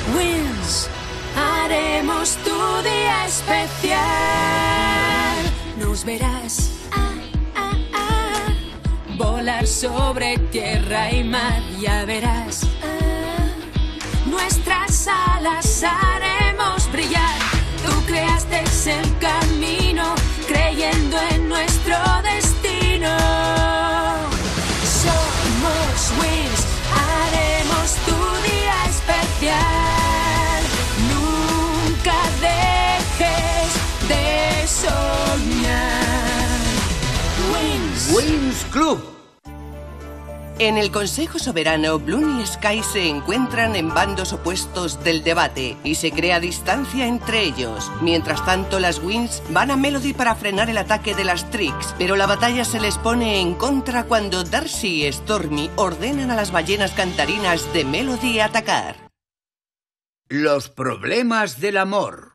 Wings, haremos tu día especial. Nos verás volar sobre tierra y mar, ya verás. Nuestras alas haremos brillar. Tú creaste el camino, creyendo en nuestro destino. Somos Wings, haremos tu día especial. Nunca dejes de soñar. Wings. Wings Club. En el Consejo Soberano, Bloom y Sky se encuentran en bandos opuestos del debate y se crea distancia entre ellos. Mientras tanto, las Wings van a Melody para frenar el ataque de las Trix, pero la batalla se les pone en contra cuando Darcy y Stormy ordenan a las ballenas cantarinas de Melody atacar. Los problemas del amor.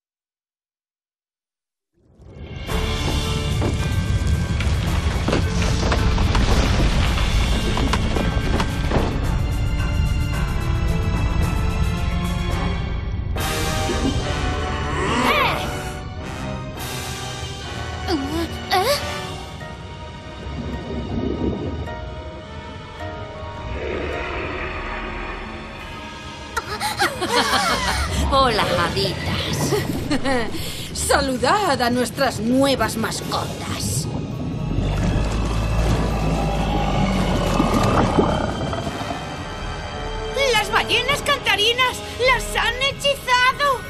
Hola, haditas. Saludad a nuestras nuevas mascotas. ¡Las ballenas cantarinas las han hechizado!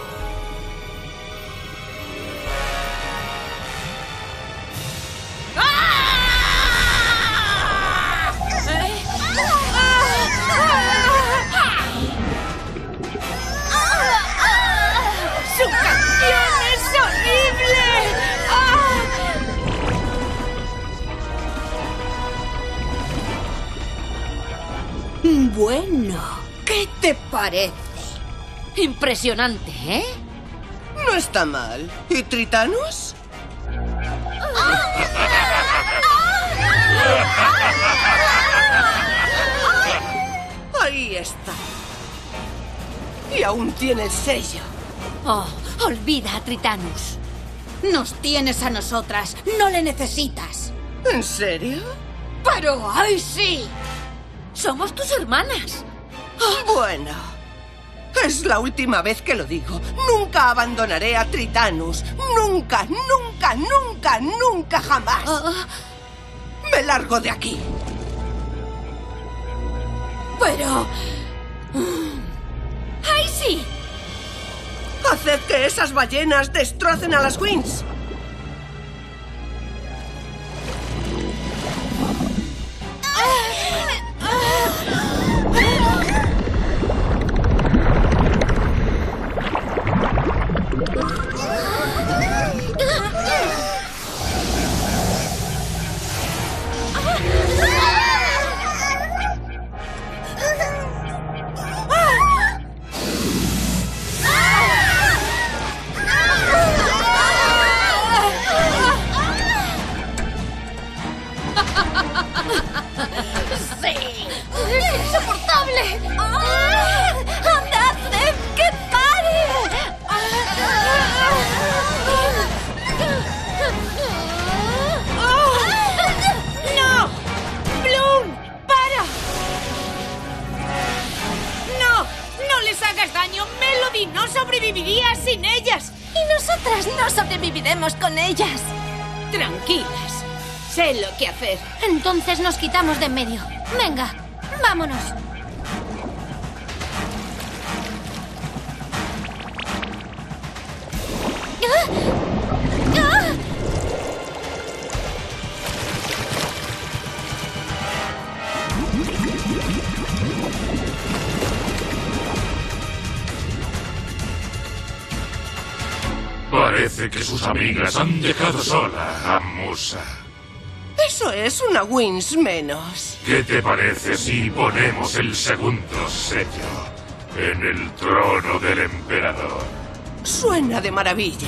¡Su canción es horrible! Bueno, ¿qué te parece? Impresionante, ¿eh? No está mal. ¿Y Tritanos? Ahí está. Y aún tiene el sello. Oh, olvida a Tritanus. Nos tienes a nosotras. No le necesitas. ¿En serio? ¡Pero ay, sí! Somos tus hermanas. Bueno, es la última vez que lo digo. Nunca abandonaré a Tritanus. Nunca, nunca, nunca, nunca jamás. Me largo de aquí. Pero... ¡ay, sí! Haced que esas ballenas destrocen a las Wings. ¡Sí! ¡Es insoportable! ¡Anda, haced que pare! ¡No! ¡Bloom! ¡Para! ¡No! ¡No les hagas daño! ¡Melody no sobreviviría sin ellas! Y nosotras no sobreviviremos con ellas. Tranquilas. Sé lo que hacer. Entonces nos quitamos de en medio. Venga, vámonos. Parece que sus amigas han dejado sola a Musa. Eso es una Wings menos. ¿Qué te parece si ponemos el segundo sello en el trono del emperador? Suena de maravilla.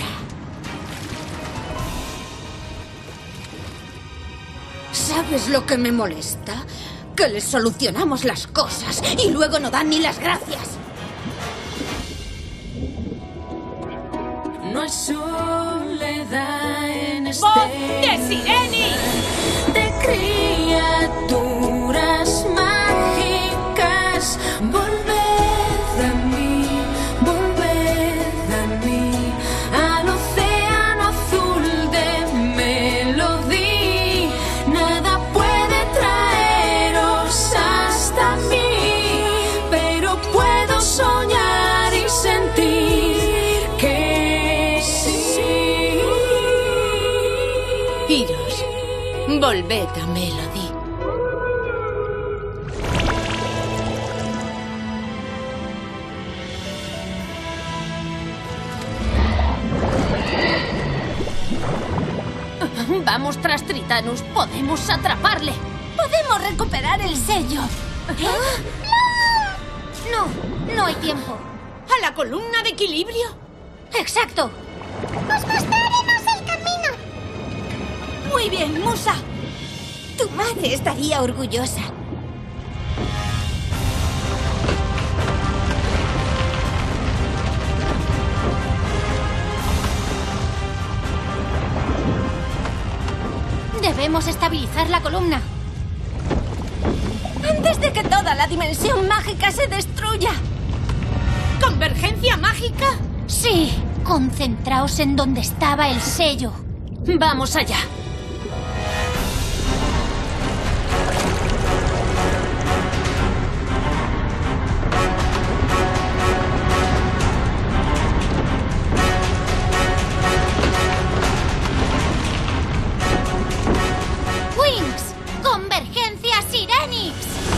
¿Sabes lo que me molesta? Que les solucionamos las cosas y luego no dan ni las gracias. No hay soledad en este ¡Voz de Sireni! de criaturas mágicas. Volved a mí, al océano azul de Melody. Nada puede traeros hasta mí, pero puedo soñar y sentir que sí. Iros, volved a Melody. Vamos tras Tritanus. Podemos atraparle. Podemos recuperar el sello. No, no hay tiempo. ¿A la columna de equilibrio? Exacto. ¡Os mostraremos el camino! Muy bien, Musa. Tu madre estaría orgullosa. Debemos estabilizar la columna. Antes de que toda la dimensión mágica se destruya. ¿Convergencia mágica? Sí, concentraos en donde estaba el sello. Vamos allá. Wings, convergencia Sirenix.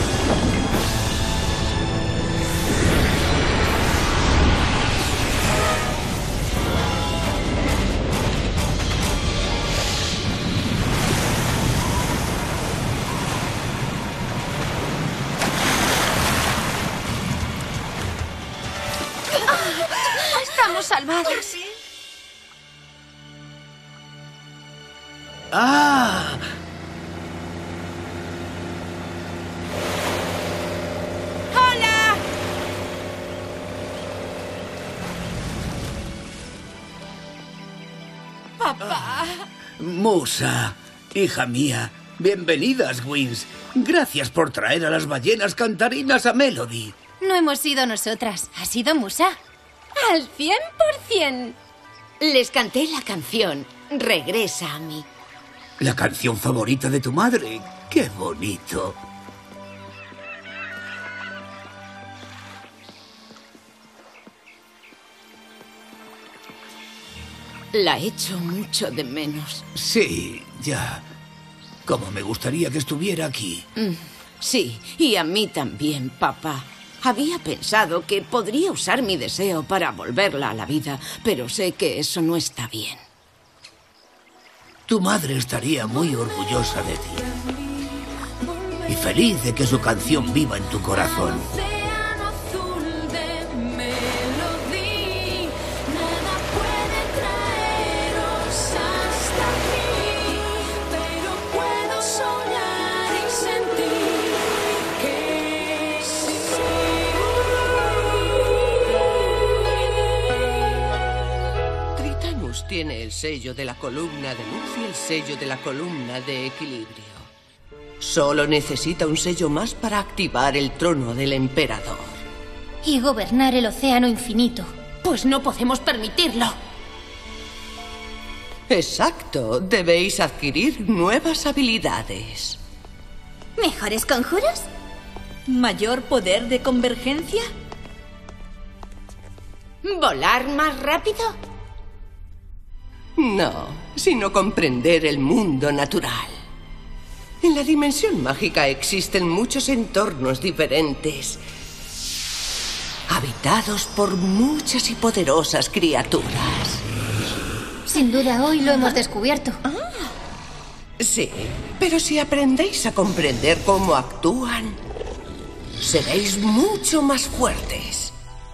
Estamos salvados. ¡Ah! ¡Hola! ¡Papá! Musa, hija mía, bienvenidas, Wings. Gracias por traer a las ballenas cantarinas a Melody. No hemos sido nosotras, ha sido Musa. ¡Al 100%! Les canté la canción Regresa a mí. La canción favorita de tu madre. ¡Qué bonito! La echo mucho de menos. Sí, ya. Como me gustaría que estuviera aquí. Sí, y a mí también, papá. Había pensado que podría usar mi deseo para volverla a la vida, pero sé que eso no está bien. Tu madre estaría muy orgullosa de ti. Y feliz de que su canción viva en tu corazón. Océano azul de Melody. Nada puede traeros hasta mí, pero puedo soñar y sentir que sí. Tritanus tiene el sello de la columna de luz y el sello de la columna de equilibrio. Solo necesita un sello más para activar el trono del emperador. Y gobernar el océano infinito. Pues no podemos permitirlo. Exacto. Debéis adquirir nuevas habilidades. ¿Mejores conjuros? ¿Mayor poder de convergencia? ¿Volar más rápido? No, sino comprender el mundo natural. En la dimensión mágica existen muchos entornos diferentes, habitados por muchas y poderosas criaturas. Sin duda hoy lo hemos descubierto. Sí, pero si aprendéis a comprender cómo actúan, seréis mucho más fuertes.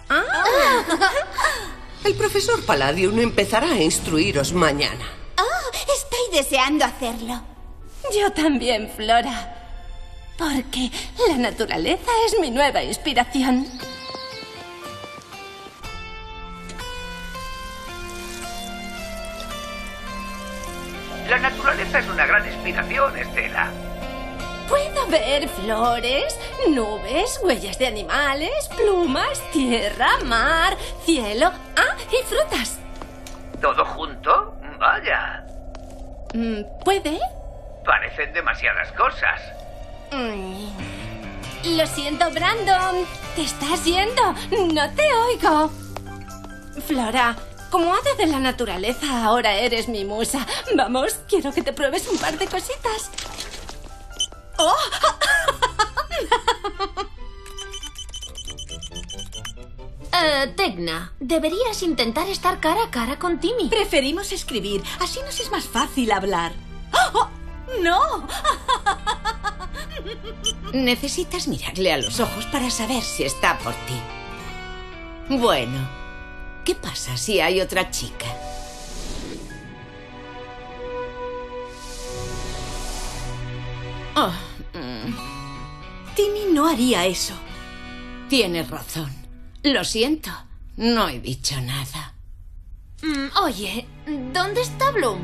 El profesor Palladium empezará a instruiros mañana. Oh, estoy deseando hacerlo. Yo también, Flora. Porque la naturaleza es mi nueva inspiración. La naturaleza es una gran inspiración, Estela. Puedo ver flores, nubes, huellas de animales, plumas, tierra, mar, cielo, y frutas. ¿Todo junto? Vaya. ¿Puede? Parecen demasiadas cosas. Lo siento, Brandon. Te estás yendo. No te oigo. Flora, como hada de la naturaleza, ahora eres mi musa. Vamos, quiero que te pruebes un par de cositas. ¡Oh! Tecna, deberías intentar estar cara a cara con Timmy. Preferimos escribir, así nos es más fácil hablar. ¡Oh! ¡No! Necesitas mirarle a los ojos para saber si está por ti. Bueno, ¿qué pasa si hay otra chica? Timmy no haría eso. Tienes razón. Lo siento, no he dicho nada. Oye, ¿dónde está Bloom?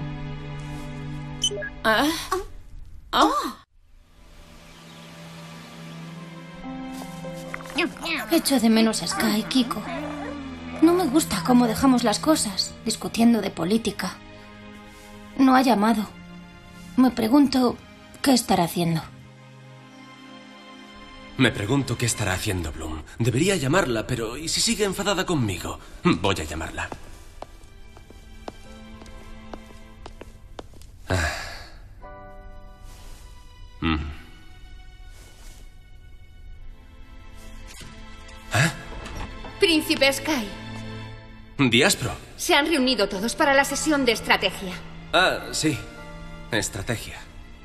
Echo de menos a Sky, Kiko. No me gusta cómo dejamos las cosas, discutiendo de política. No ha llamado. Me pregunto qué estará haciendo. Me pregunto qué estará haciendo Bloom. Debería llamarla, pero ¿y si sigue enfadada conmigo? Voy a llamarla. Príncipe Sky. Diaspro. Se han reunido todos para la sesión de estrategia. Sí. Estrategia.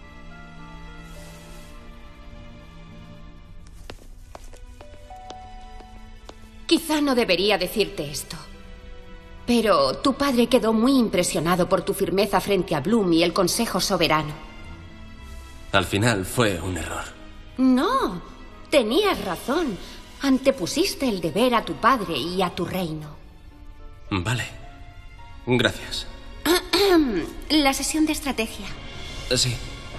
Quizá no debería decirte esto, pero tu padre quedó muy impresionado por tu firmeza frente a Bloom y el Consejo Soberano. Al final fue un error. No, tenías razón. Antepusiste el deber a tu padre y a tu reino. Vale. Gracias. La sesión de estrategia. Sí.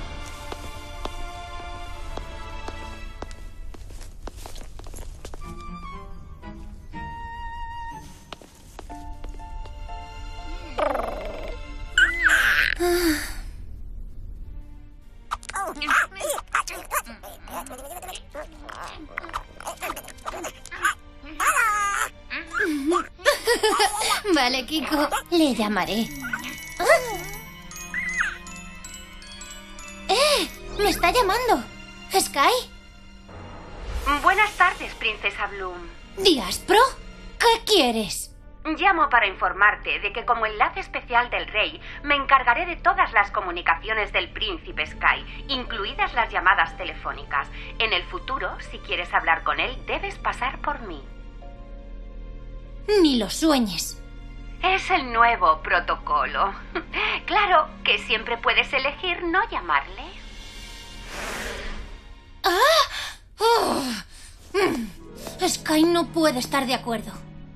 Vale, Kiko. Le llamaré. ¡Me está llamando! ¿Sky? Buenas tardes, Princesa Bloom. ¿Diaspro? ¿Qué quieres? Llamo para informarte de que como enlace especial del rey, me encargaré de todas las comunicaciones del príncipe Sky, incluidas las llamadas telefónicas. En el futuro, si quieres hablar con él, debes pasar por mí. Ni lo sueñes. Es el nuevo protocolo. Claro que siempre puedes elegir no llamarle. Sky no puede estar de acuerdo.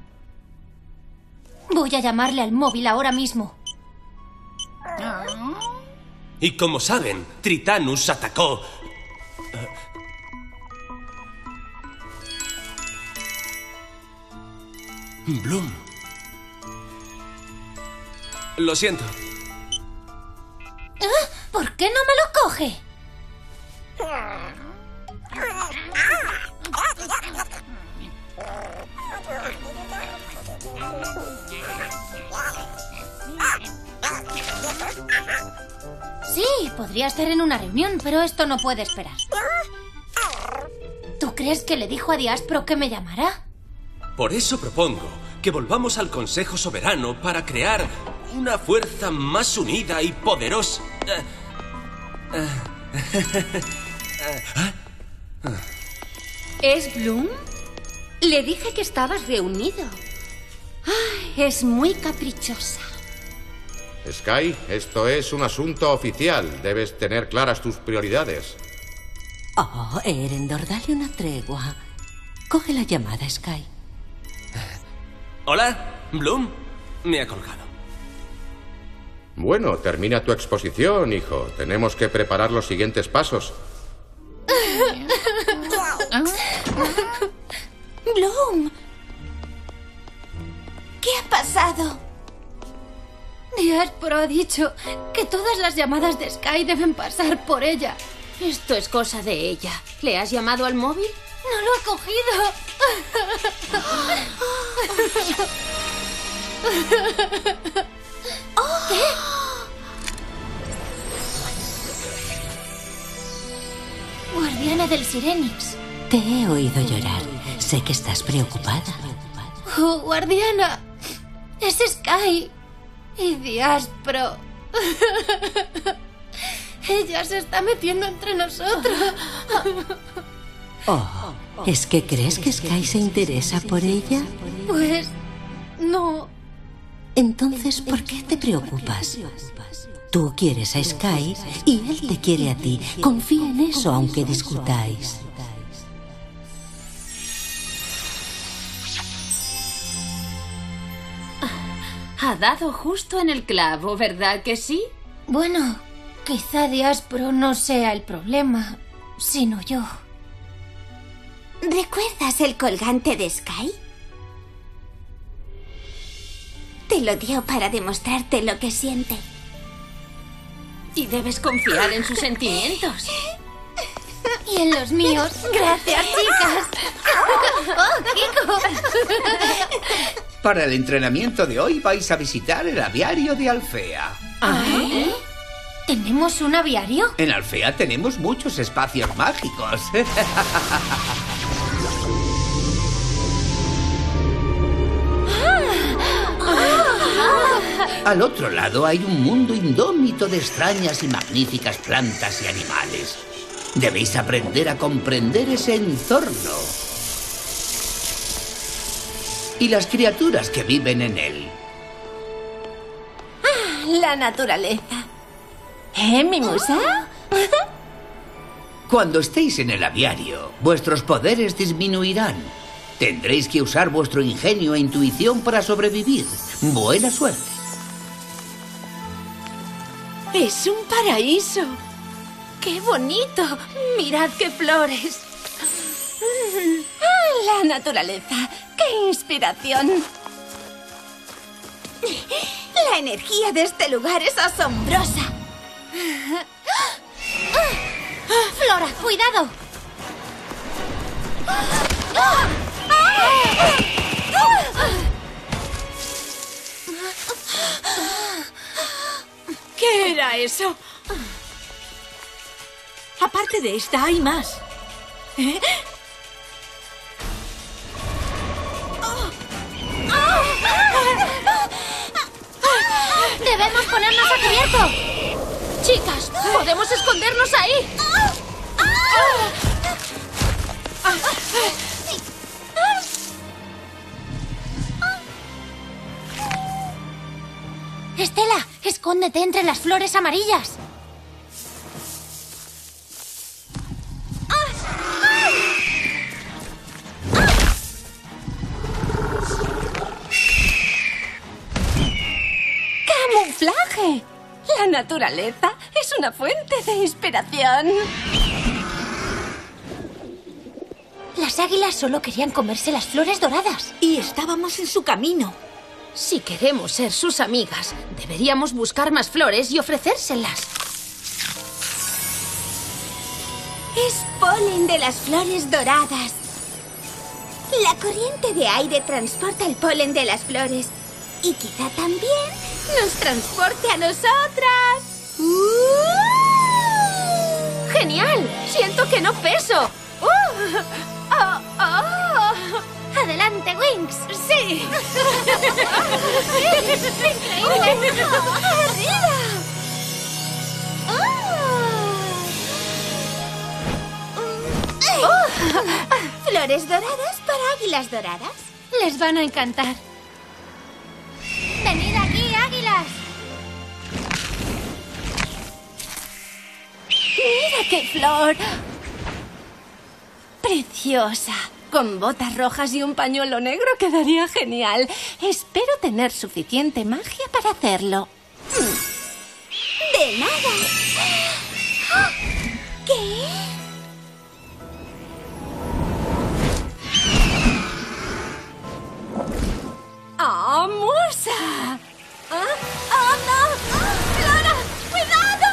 Voy a llamarle al móvil ahora mismo. Y como saben, Tritanus atacó... Bloom. Lo siento. ¿Por qué no me lo coge? Sí, podría estar en una reunión, pero esto no puede esperar. ¿Tú crees que le dijo a Diaspro que me llamara? Por eso propongo que volvamos al Consejo Soberano para crear una fuerza más unida y poderosa. ¿Es Bloom? Le dije que estabas reunido. Ay, es muy caprichosa. Sky, esto es un asunto oficial. Debes tener claras tus prioridades. Oh, Erendor, dale una tregua. Coge la llamada, Sky. Hola, Bloom. Me ha colgado. Bueno, termina tu exposición, hijo. Tenemos que preparar los siguientes pasos. Bloom. ¿Qué ha pasado? Diaspro ha dicho que todas las llamadas de Sky deben pasar por ella. Esto es cosa de ella. ¿Le has llamado al móvil? No lo ha cogido. ¿Qué? Guardiana del Sirenix. Te he oído llorar. Sé que estás preocupada. Oh, guardiana. Es Sky. Y Diaspro. Ella se está metiendo entre nosotros. Oh, ¿es que crees que Sky se interesa por ella? Pues... no. Entonces, ¿por qué te preocupas? Tú quieres a Sky y él te quiere a ti. Confía en eso, aunque discutáis. Ha dado justo en el clavo, ¿verdad que sí? Bueno, quizá Diaspro no sea el problema, sino yo. ¿Recuerdas el colgante de Sky? Te lo dio para demostrarte lo que siente. Y debes confiar en sus sentimientos. Y en los míos. Gracias, chicas. ¡Oh, Kiko! Para el entrenamiento de hoy vais a visitar el aviario de Alfea. ¿Eh? ¿Tenemos un aviario? En Alfea tenemos muchos espacios mágicos. Al otro lado hay un mundo indómito de extrañas y magníficas plantas y animales. Debéis aprender a comprender ese entorno y las criaturas que viven en él. La naturaleza. ¿Mi musa? Cuando estéis en el aviario, vuestros poderes disminuirán. Tendréis que usar vuestro ingenio e intuición para sobrevivir. Buena suerte. Es un paraíso. ¡Qué bonito! Mirad qué flores. La naturaleza. ¡Qué inspiración! La energía de este lugar es asombrosa. Flora, cuidado. ¿Qué era eso? Aparte de esta, hay más. ¿Eh? ¡Debemos ponernos a cubierto! Chicas, podemos escondernos ahí. Estela, escóndete entre las flores amarillas. ¡Camuflaje! La naturaleza es una fuente de inspiración. Las águilas solo querían comerse las flores doradas. Y estábamos en su camino. Si queremos ser sus amigas, deberíamos buscar más flores y ofrecérselas. Es polen de las flores doradas. La corriente de aire transporta el polen de las flores. Y quizá también nos transporte a nosotras. ¡Genial! Siento que no peso. ¡Adelante, Winx! ¡Sí! ¡Increíble! ¡Arriba! Flores doradas para águilas doradas. Les van a encantar. ¡Venid aquí, águilas! ¡Mira qué flor! ¡Preciosa! Con botas rojas y un pañuelo negro quedaría genial. Espero tener suficiente magia para hacerlo. De nada. ¿Qué? ¡Oh, Musa! ¡Oh, no! ¡Flora! ¡Cuidado!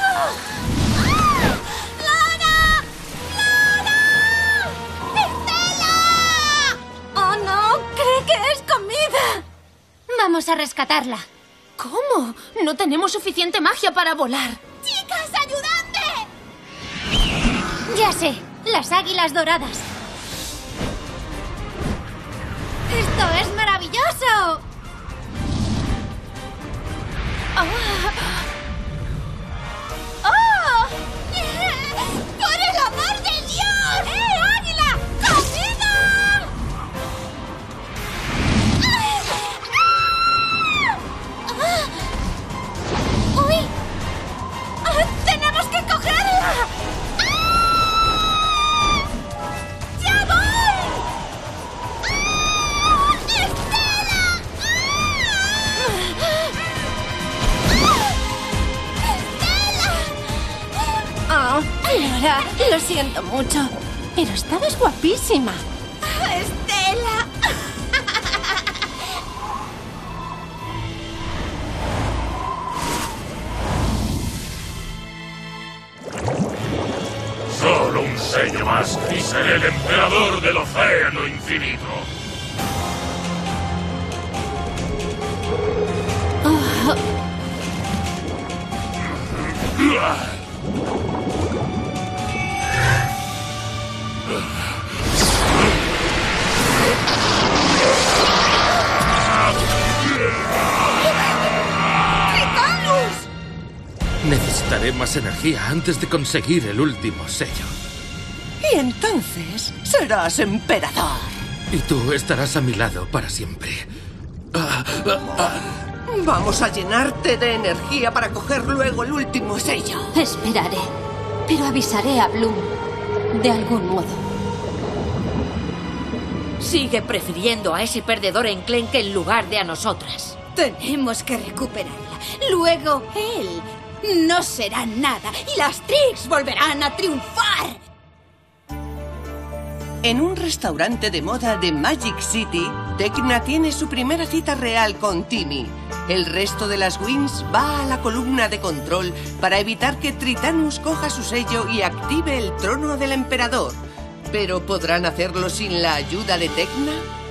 ¡Flora! ¡Flora! ¡Estela! ¡Oh, no! ¡Cree que es comida! Vamos a rescatarla. ¿Cómo? No tenemos suficiente magia para volar. ¡Chicas, ayudadme! Ya sé, las águilas doradas. ¡Esto es maravilloso! ¡Oh! ¡Por el amor de Dios! ¡Águila! ¡Comida! ¡Uy! ¡Tenemos que cogerla! ¡Ya voy! ¡Estela! ¡Oh, Flora! Lo siento mucho, pero estabas guapísima. ¡Estela! Solo un sello más y seré el emperador del océano infinito. Necesitaré más energía antes de conseguir el último sello. Y entonces serás emperador. Y tú estarás a mi lado para siempre. Vamos a llenarte de energía para coger luego el último sello. Esperaré, pero avisaré a Bloom de algún modo. Sigue prefiriendo a ese perdedor enclenque en lugar de a nosotras. Tenemos que recuperarla. Luego él no será nada y las Trix volverán a triunfar. En un restaurante de moda de Magic City, Tecna tiene su primera cita real con Timmy. El resto de las Winx va a la columna de control para evitar que Tritanus coja su sello y active el trono del emperador. ¿Pero podrán hacerlo sin la ayuda de Tecna?